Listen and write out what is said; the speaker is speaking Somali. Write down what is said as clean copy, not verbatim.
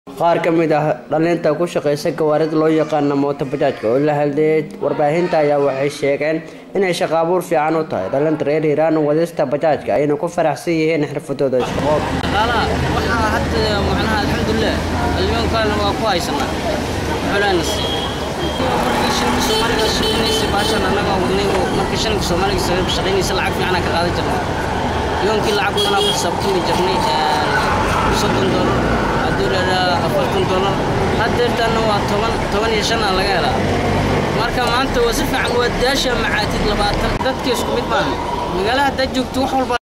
qaar ka mid ah dhalinta ku shaqeysa gawaarida loo yaqaan mooto bajaajka oo la hadlay warbaahinta ayaa waxay sheegeen inay shaqo abuur fiican u tahay dhalinta reer Hiiraan wadista bajaajka ayna ku faraxsan yihiin xirfadooda shaqo. waxa hadda macnaha alxamdulillah اليوم كان waa haysana xulaanas Soomaaliga shaqeynaysa baashan anaga wadnay markii shanka Soomaaliga sabab shaqeynaysa lacag fiican ka qaadan jirnay yoonkii lacag wadana ku sabtay jirnay $30 $40 haddeertan waa 15 laga helaa marka maanta waa si fiican wadaasha macaatid 20 dadkii isku mid baan magaalada joogto wax walba